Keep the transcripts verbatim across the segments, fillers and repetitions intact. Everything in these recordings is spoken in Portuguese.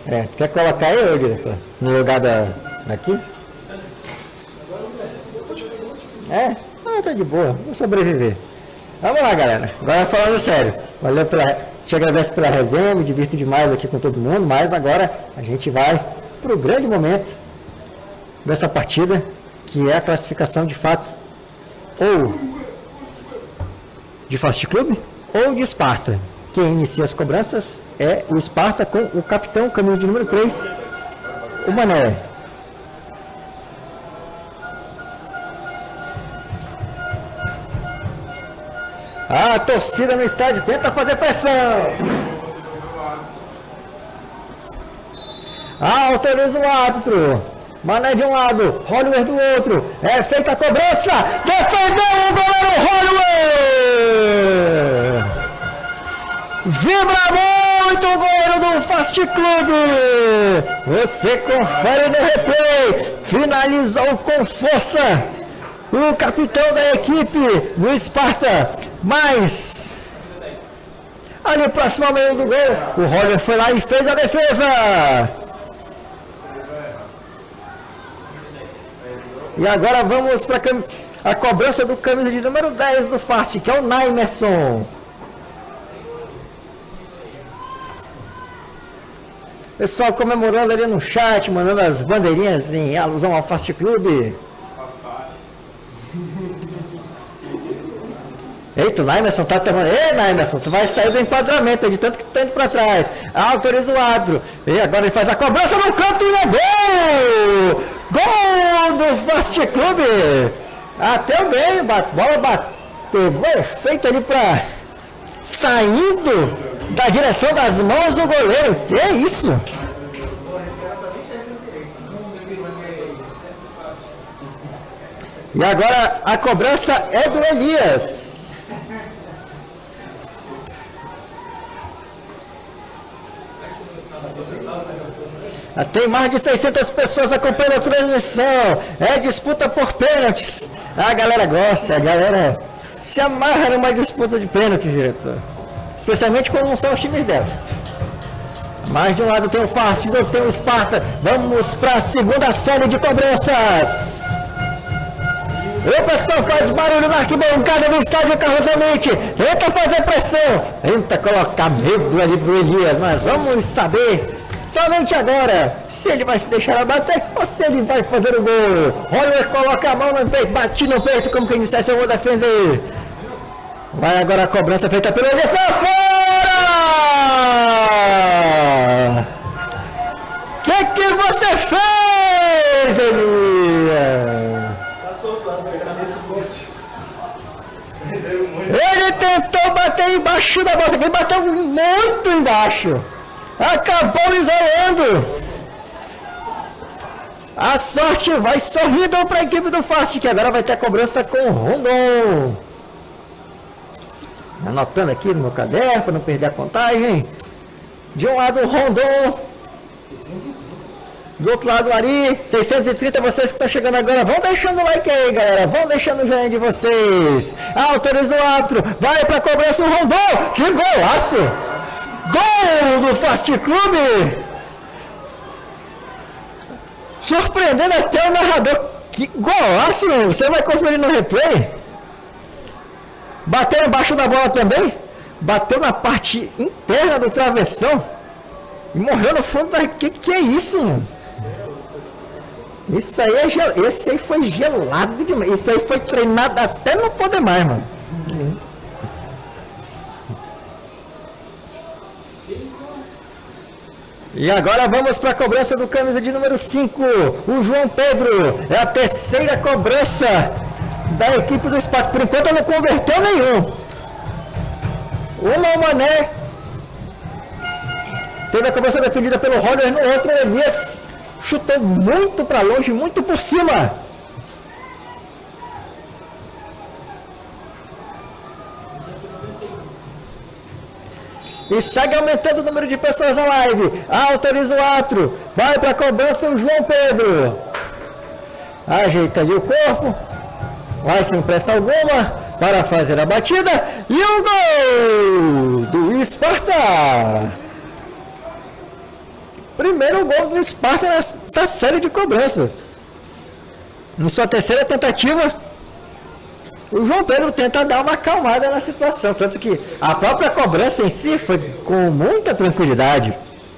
É, quer colocar eu, diretor? No lugar da... Aqui? É? Ah, tá de boa, vou sobreviver. Vamos lá, galera. Agora falando sério. Valeu pela... Te agradeço pela resenha, me divirto demais aqui com todo mundo, mas agora a gente vai pro grande momento dessa partida, que é a classificação de fato, ou de Fast Club, ou de Esparta. Quem inicia as cobranças é o Esparta com o capitão, camisa de número três, o Mané. A torcida no estádio tenta fazer pressão. Autoriza o árbitro. Mané de um lado, Holliwer do outro. É feita a cobrança. Defendeu o goleiro Holliwer. Vibra muito o goleiro do Fast Club. Você confere no replay. Finalizou com força o capitão da equipe do Esparta. Mas ali próximo ao meio do gol, o Holliwer foi lá e fez a defesa. E agora vamos para a cobrança do camisa de número dez do Fast, que é o Naimerson. Pessoal comemorando ali no chat, mandando as bandeirinhas em alusão ao Fast Club. Eita, o Naimerson tá tomando. Ei, Naimerson, tu vai sair do enquadramento de tanto que tá indo pra trás. Autoriza o árbitro. E agora ele faz a cobrança no canto e é gol! Gol do Fast Club! Até o meio, bola bateu, feita ali pra. Saindo da direção das mãos do goleiro. Que é isso? E agora a cobrança é do Elias. Tem mais de seiscentas pessoas acompanhando a transmissão. É disputa por pênaltis. A galera gosta, a galera se amarra numa disputa de pênaltis, diretor. Especialmente quando não são os times dela. Mais de um lado tem o Fast, do outro tem o Esparta. Vamos para a segunda série de cobranças. O pessoal faz barulho na arquibancada do estádio Carlos Amite. Tenta fazer pressão. Tenta colocar medo ali pro Elias. Mas vamos saber somente agora se ele vai se deixar abater ou se ele vai fazer o gol. Holliwer coloca a mão no peito, bate no peito como quem dissesse eu vou defender. Vai agora a cobrança feita pelo Elias para fora. Que que você fez, Elias? Ele tentou bater embaixo da bola, ele bateu muito embaixo. Acabou isolando. A sorte vai sorrindo para a equipe do Fast, que agora vai ter a cobrança com o Rondon. Anotando aqui no meu caderno para não perder a contagem. De um lado o Rondon. Do outro lado o Ari. seiscentos e trinta, vocês que estão chegando agora, vão deixando o like aí, galera. Vão deixando o joinha de vocês. Autoriza o árbitro. Vai para a cobrança o Rondon. Que golaço! Gol do Fast Club! Surpreendendo até o narrador. Que golaço! Você vai conferir no replay? Bateu embaixo da bola também. Bateu na parte interna do travessão. E morreu no fundo da... Que que é isso, mano? Isso aí é gel... Esse aí foi gelado demais. Isso aí foi treinado até não poder mais, mano. E agora vamos para a cobrança do camisa de número cinco, o João Pedro. É a terceira cobrança da equipe do Esparta. Por enquanto não converteu nenhum. Uma o Mané. Teve a cobrança defendida pelo Holliwer, no outro o Elias chutou muito para longe, muito por cima. E segue aumentando o número de pessoas na live. Autoriza o árbitro. Vai para a cobrança o João Pedro. Ajeita ali o corpo. Vai sem pressa alguma para fazer a batida. E o gol do Esparta. Primeiro gol do Sparta nessa série de cobranças. Em sua terceira tentativa, o João Pedro tenta dar uma acalmada na situação. Tanto que a própria cobrança em si foi com muita tranquilidade.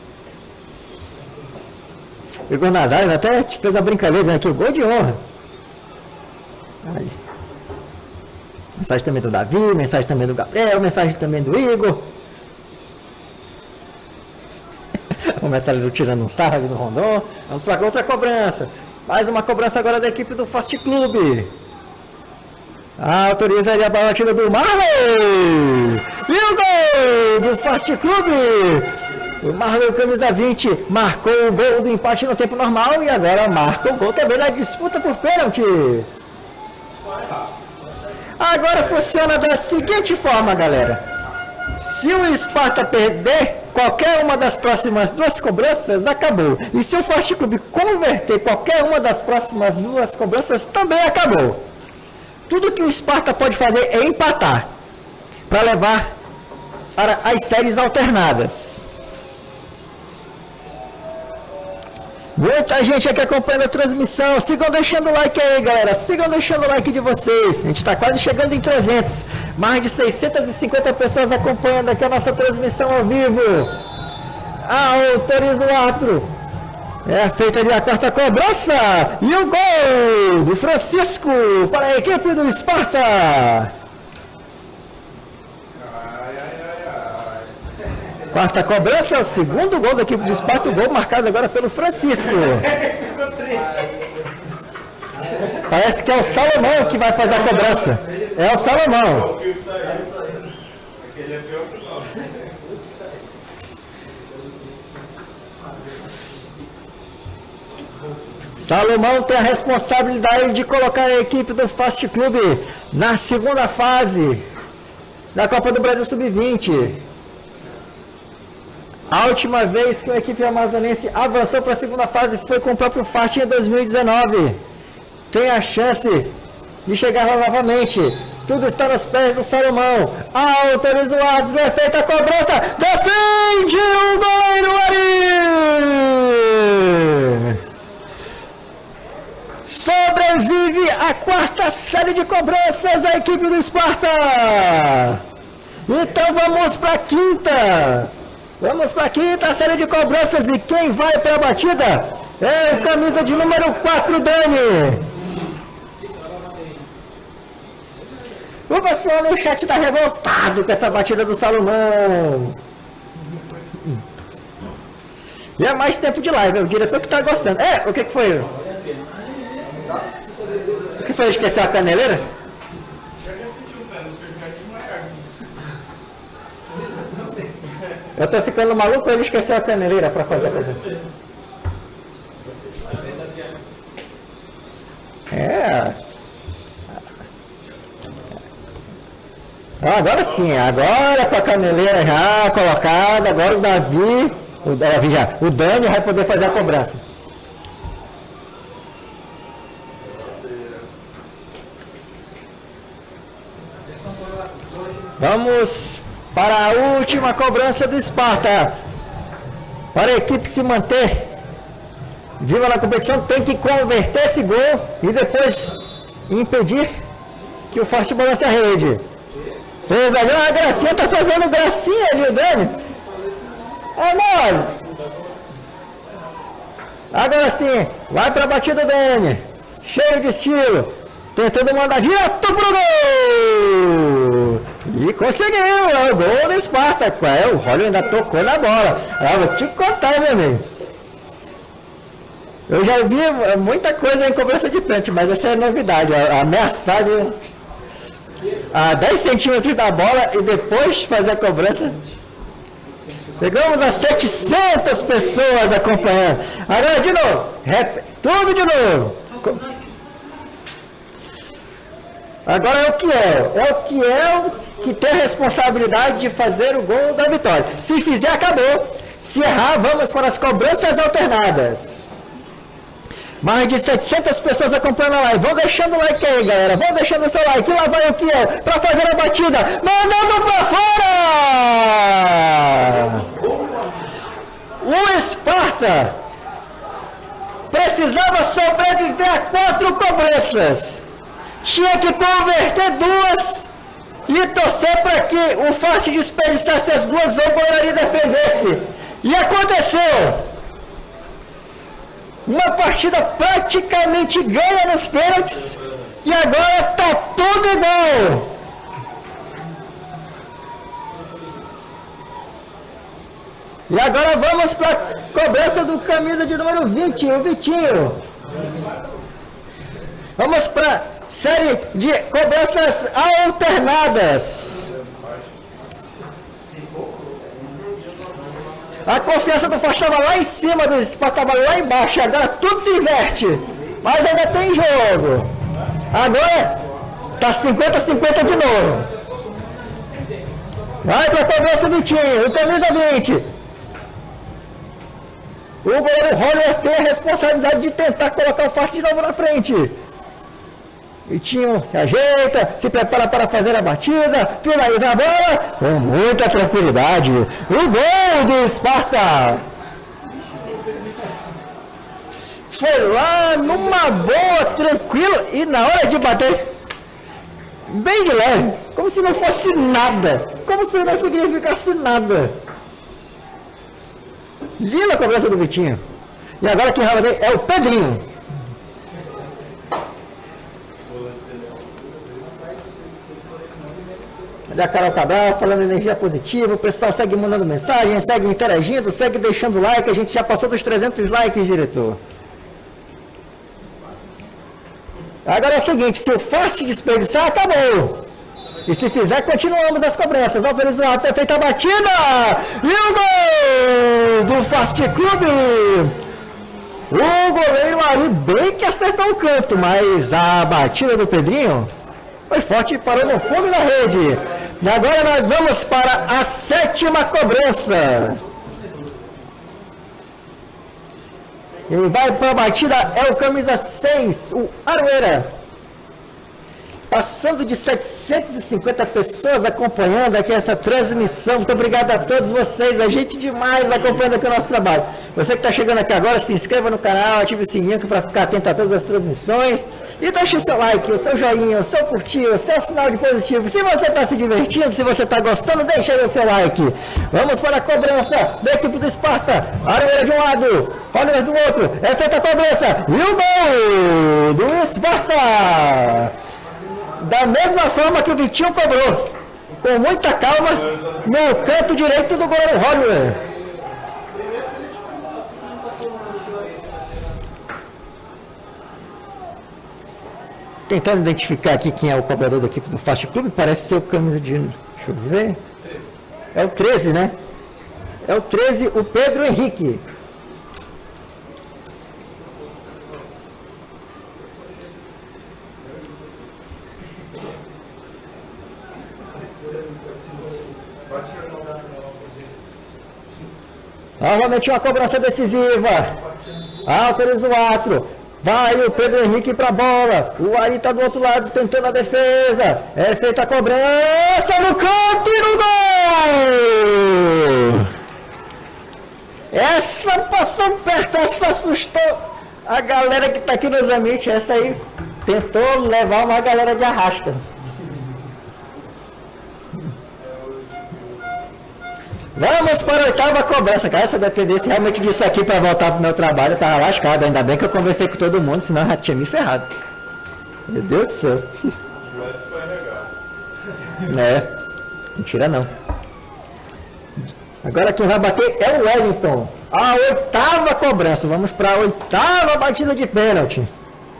O Igor Nazário até fez a brincadeira aqui, o gol de honra. Aí. Mensagem também do Davi, mensagem também do Gabriel, mensagem também do Igor. O Metalero tirando um sarro ali no Rondon. Vamos para outra cobrança. Mais uma cobrança agora da equipe do Fast Club. Autoriza ali a batida do Marley. E o gol do Fast Club. O Marley, camisa vinte, marcou o gol do empate no tempo normal. E agora marca o gol também na disputa por pênaltis. Agora funciona da seguinte forma, galera. Se o Sparta perder qualquer uma das próximas duas cobranças, acabou. E se o Fast Club converter qualquer uma das próximas duas cobranças, também acabou. Tudo que o Sparta pode fazer é empatar, para levar para as séries alternadas. Muita gente aqui acompanhando a transmissão. Sigam deixando o like aí, galera. Sigam deixando o like de vocês. A gente está quase chegando em trezentos. Mais de seiscentas e cinquenta pessoas acompanhando aqui a nossa transmissão ao vivo. Autoriza o árbitro. É feita ali a quarta cobrança. E o gol do Francisco para a equipe do Sparta. Quarta cobrança, o segundo gol da equipe do Sparta, o gol marcado agora pelo Francisco. Parece que é o Salomão que vai fazer a cobrança. É o Salomão. Salomão tem a responsabilidade de colocar a equipe do Fast Club na segunda fase da Copa do Brasil sub vinte. A última vez que a equipe amazonense avançou para a segunda fase foi com o próprio Fast em dois mil e dezenove. Tem a chance de chegar lá novamente. Tudo está nos pés do Salomão. Autoriza o árbitro, é feita a cobrança. Defende o goleiro Ari! Sobrevive a quarta série de cobranças a equipe do Sparta. Então vamos para a quinta. Vamos para a quinta série de cobranças e quem vai para a batida é o camisa de número quatro, Dani. O pessoal no chat está revoltado com essa batida do Salomão. E é mais tempo de live, é o diretor que está gostando. É, o que, que foi? O que foi? Esqueceu a caneleira? Eu tô ficando maluco, ele esqueceu a caneleira para fazer a coisa. É. Agora sim, agora com a caneleira já colocada, agora o Davi, o Davi já, o Dani vai poder fazer a cobrança. Vamos para a última cobrança do Sparta. Para a equipe se manter viva na competição, tem que converter esse gol e depois impedir que o Fast balance a rede. Fez ali, a gracinha tá fazendo gracinha ali, o Dani. É mole. Agora sim, vai para a batida do Dani. Cheio de estilo. Tentando mandar direto pro gol! E conseguiu! É o gol do Sparta. É, o Rolho ainda tocou na bola. Eu vou te contar, meu amigo. Eu já vi muita coisa em cobrança de pênalti, mas essa é novidade. Ameaçar a dez centímetros da bola e depois fazer a cobrança. Pegamos as setecentas pessoas acompanhando. Agora de novo. Tudo de novo. Agora é o que é, é o que é o que tem a responsabilidade de fazer o gol da vitória. Se fizer, acabou. Se errar, vamos para as cobranças alternadas. Mais de setecentas pessoas acompanhando a live. Vão deixando o like aí, galera. Vão deixando o seu like. E lá vai o que é para fazer a batida. Mandando para fora! O Sparta precisava sobreviver a quatro cobranças. Tinha que converter duas e torcer para que o Fast desperdiçasse as duas ou o goleiro defendesse. E aconteceu. Uma partida praticamente ganha nos pênaltis. E agora tá tudo igual. E agora vamos para a cobrança do camisa de número vinte, o Vitinho. Vamos para a série de cobranças alternadas. A confiança do Forte estava lá em cima, do Sparta estava lá embaixo. Agora tudo se inverte. Mas ainda tem jogo. Agora está cinquenta a cinquenta de novo. Vai para a cobrança do Vitinho, o camisa vinte. O goleiro Roller tem a responsabilidade de tentar colocar o Fast de novo na frente. Vitinho se ajeita, se prepara para fazer a batida, finaliza a bola com muita tranquilidade. O gol do Sparta. Foi lá numa boa, tranquila, e na hora de bater, bem de leve, como se não fosse nada, como se não significasse nada. Linda a cobrança do Vitinho. E agora quem vai bater é o Pedrinho. Olha a Carol Cabral falando energia positiva. O pessoal segue mandando mensagem, segue interagindo, segue deixando like. A gente já passou dos trezentos likes, diretor. Agora é o seguinte, se o Fast desperdiçar, acabou. E se fizer, continuamos as cobranças. Ó, o Zuato ter feito a batida. E o gol do Fast Clube. O goleiro Ari bem que acertou o canto, mas a batida do Pedrinho foi forte e parou no fundo da rede. E agora nós vamos para a sétima cobrança. E vai para a batida, é o camisa seis, o Aroeira. Passando de setecentas e cinquenta pessoas acompanhando aqui essa transmissão. Muito obrigado a todos vocês. A gente demais acompanhando aqui o nosso trabalho. Você que está chegando aqui agora, se inscreva no canal, ative o sininho para ficar atento a todas as transmissões. E deixe o seu like, o seu joinha, o seu curtir, o seu sinal de positivo. Se você está se divertindo, se você está gostando, deixe aí o seu like. Vamos para a cobrança da equipe do Sparta. Aroeira de um lado, Oliver do outro. É feita a cobrança. E o gol do Sparta. Da mesma forma que o Vitinho cobrou, com muita calma, no canto direito do goleiro Roller. Tentando identificar aqui quem é o cobrador da equipe do Fast Clube, parece ser o camisa de... Deixa eu ver. É o treze, né? É o treze, o Pedro Henrique. Novamente uma cobrança decisiva. Autoriza o Atro. Vai o Pedro Henrique para a bola. O Ari está do outro lado tentando a defesa. É feita a cobrança no canto e no gol. Essa passou perto, essa assustou a galera que está aqui nos ambientes. Essa aí tentou levar uma galera de arrasta. Vamos para a oitava cobrança, cara. Se eu dependesse realmente disso aqui para voltar para o meu trabalho, eu tava lascado. Ainda bem que eu conversei com todo mundo, senão eu já tinha me ferrado. Meu Deus do céu. É, mentira não. Agora quem vai bater é o Wellington. A oitava cobrança. Vamos para a oitava batida de pênalti.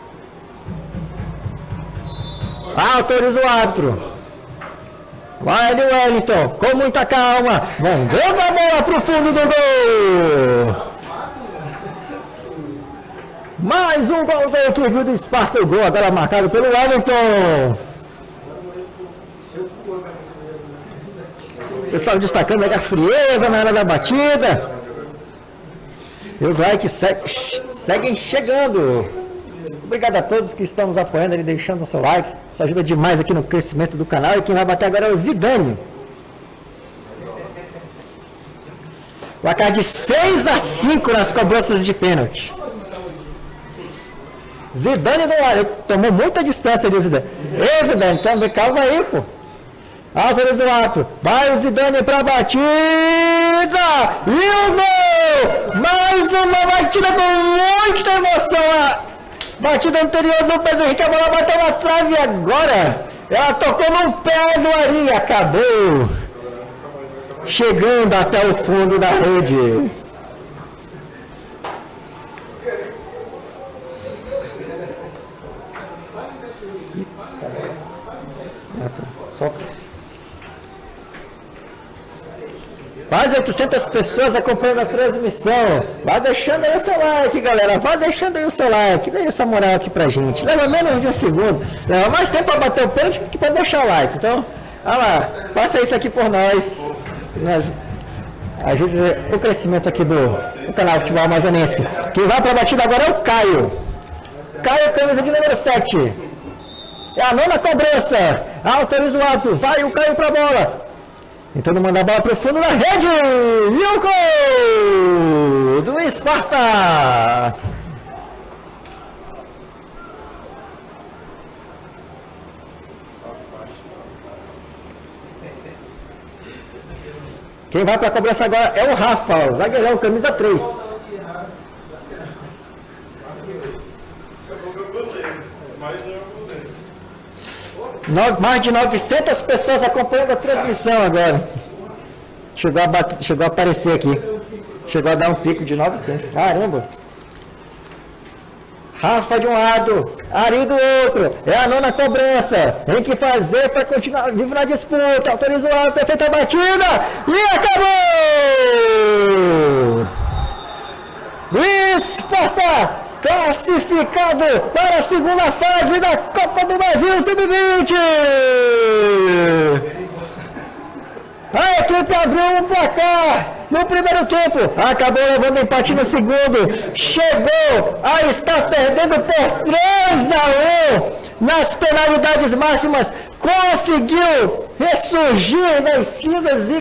Autoriza o árbitro. Vai ali o Wellington, com muita calma, mandando a bola para o fundo do gol. Mais um gol da equipe do Sparta, o gol agora marcado pelo Wellington. O pessoal destacando aí a frieza na hora da batida. E os likes seguem chegando. Obrigado a todos que estão nos apoiando e deixando o seu like. Isso ajuda demais aqui no crescimento do canal. E quem vai bater agora é o Zidane. Placar de seis a cinco nas cobranças de pênalti. Zidane do lado, tomou muita distância de Zidane. Ei, Zidane, também calma aí, pô. Autoriza o ato. Vai o Zidane pra batida. E o gol! Mais uma batida com muita emoção. A batida anterior do Pedro Henrique, a bola bateu na trave agora. Ela tocou no pé do Ari e acabou chegando até o fundo da rede. Só... Quase oitocentas pessoas acompanhando a transmissão. Vai deixando aí o seu like, galera. Vai deixando aí o seu like. Dê essa moral aqui pra gente. Leva menos de um segundo. Leva mais tempo pra bater o pênalti que pra deixar o like. Então, olha lá. Faça isso aqui por nós. nós ajude o crescimento aqui do, do canal Futebol Amazonense. Quem vai pra batida agora é o Caio. Caio, camisa de número sete. É a nona cobrança. Autoriza o alto. Vai o Caio pra bola. Tentando mandar a bola para o fundo da rede. E o gol do Esparta. Quem vai para a cobrança agora é o Rafa, o zagueirão, camisa três. No, mais de novecentas pessoas acompanhando a transmissão agora. Chegou a, bater, chegou a aparecer aqui. Chegou a dar um pico de novecentos. Caramba! Rafa de um lado, Ari do outro. É a nona cobrança. Tem que fazer para continuar vivo na disputa. Autoriza o alto, é feita a batida. E acabou! Esparta! Classificado para a segunda fase da Copa do Brasil sub vinte. A equipe abriu um placar no primeiro tempo, acabou levando empate no segundo, chegou a estar perdendo por três a um nas penalidades máximas, conseguiu ressurgir das cinzas e